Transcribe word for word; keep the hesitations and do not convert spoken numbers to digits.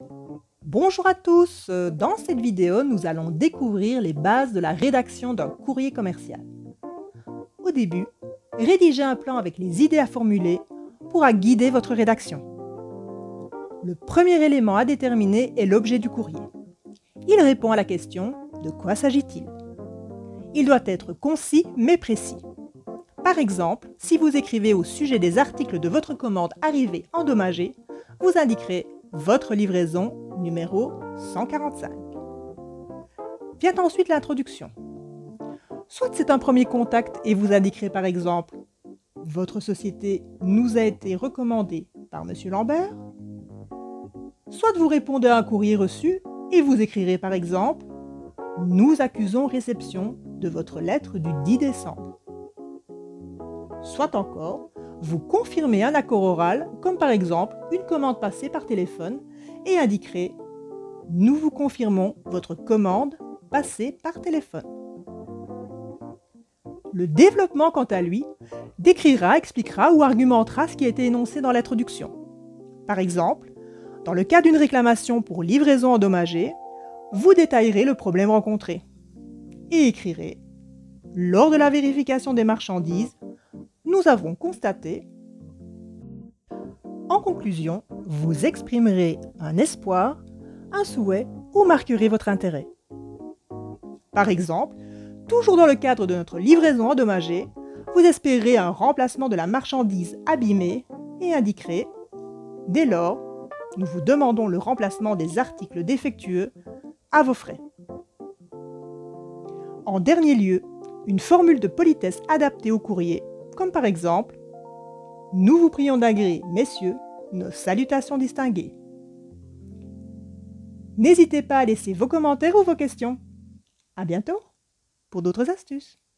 Bonjour à tous, dans cette vidéo nous allons découvrir les bases de la rédaction d'un courrier commercial. Au début, rédigez un plan avec les idées à formuler pourra guider votre rédaction. Le premier élément à déterminer est l'objet du courrier. Il répond à la question « De quoi s'agit-il » Il doit être concis mais précis. Par exemple, si vous écrivez au sujet des articles de votre commande arrivés endommagés, vous indiquerez votre livraison numéro cent quarante-cinq. Vient ensuite l'introduction. Soit c'est un premier contact et vous indiquerez par exemple « Votre société nous a été recommandée par Monsieur Lambert », soit vous répondez à un courrier reçu et vous écrirez par exemple « Nous accusons réception de votre lettre du dix décembre ». Soit encore, vous confirmez un accord oral, comme par exemple une commande passée par téléphone, et indiquerez « Nous vous confirmons votre commande passée par téléphone ». Le développement, quant à lui, décrira, expliquera ou argumentera ce qui a été énoncé dans l'introduction. Par exemple, dans le cas d'une réclamation pour livraison endommagée, vous détaillerez le problème rencontré et écrirez « Lors de la vérification des marchandises, nous avons constaté ». En conclusion, vous exprimerez un espoir, un souhait ou marquerez votre intérêt. Par exemple, toujours dans le cadre de notre livraison endommagée, vous espérez un remplacement de la marchandise abîmée et indiquerez « Dès lors, nous vous demandons le remplacement des articles défectueux à vos frais ». En dernier lieu, une formule de politesse adaptée au courrier, comme par exemple « Nous vous prions d'agréer, messieurs, nos salutations distinguées ». N'hésitez pas à laisser vos commentaires ou vos questions. À bientôt pour d'autres astuces.